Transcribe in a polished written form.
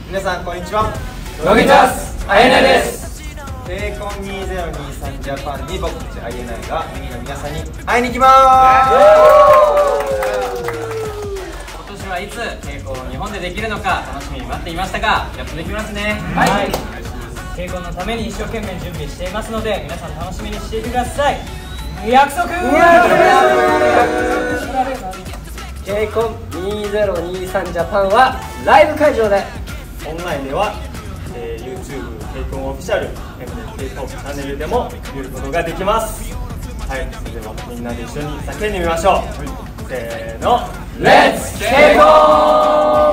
皆さんこんにちは。 ロギタスあやなです。 ケイコン2023ジャパンに僕たちあゆないがミニの皆さんに会いに行きまーす。 今年はいつケイコンを日本でできるのか楽しみに待っていましたが、やっとできますね。 はい、ケイコンのために一生懸命準備していますので、皆さん楽しみにしていてください。約束。 ケイコン2023ジャパンはライブ会場で、 オンラインでは、YouTube ケイコンオフィシャル MNK チャンネルでも見ることができます。はい、それではみんなで一緒に叫んでみましょう。せーの、 レッツケイコン。